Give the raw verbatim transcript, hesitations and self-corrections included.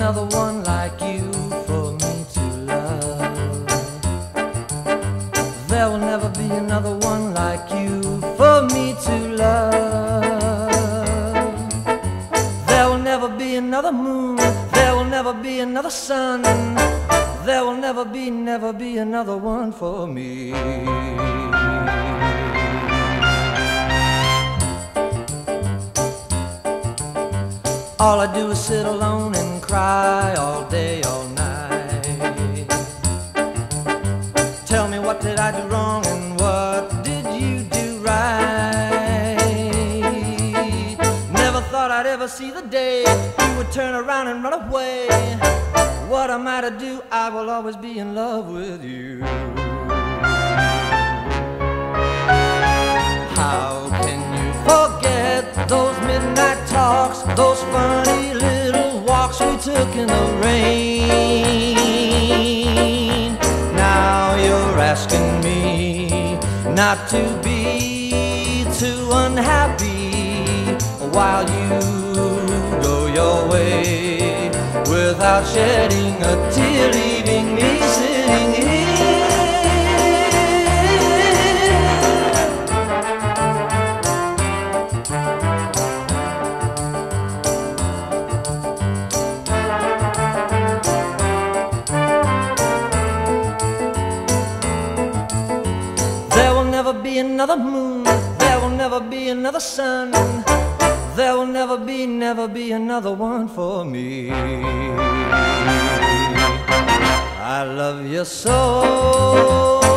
another one like you for me to love. There will never be another one like you for me to love. There will never be another moon, there will never be another sun. There will never be, never be another one for me. All I do is sit alone and cry all day, all night. Tell me, what did I do wrong and what did you do right? Never thought I'd ever see the day you would turn around and run away. What am I to do? I will always be in love with you. How can you forget those midnight talks, those funny little walks we took in the rain? Now you're asking me not to be too unhappy while you go your way, without shedding a tear, leaving me sitting here. There will never be another moon, there will never be another sun. There will never be, never be another one for me. I love you so.